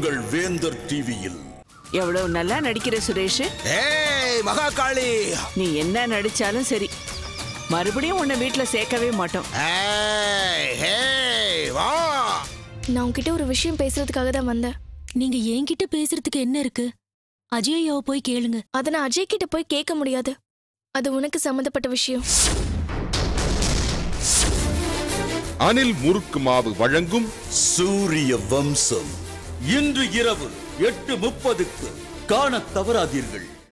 உங்கள் வேந்தர் டிவியில். எவ்வளவு நல்லா நடிக்கிற சுரேஷ். ஏய் மகாகாளி, நீ என்ன நடிச்சாலும் சரி, மறுபடியும் உன்னை வீட்டுல சேர்க்கவே மாட்டோம். வா. நான் உன்கிட்ட ஒரு விஷயம் பேசுறதுக்காக தான் வந்தேன். நீங்க என்கிட்ட பேசுறதுக்கு என்ன இருக்கு? அஜய்யாவை போய் கேளுங்க. அதை நான் அஜய் கிட்ட போய் கேட்க முடியாது. அது உனக்கு சம்பந்தப்பட்ட விஷயம். அனில் முறுக்கு மாவு வழங்கும் சூரிய வம்சம் இன்று இரவு 8:30க்கு காணத் தவறாதீர்கள்.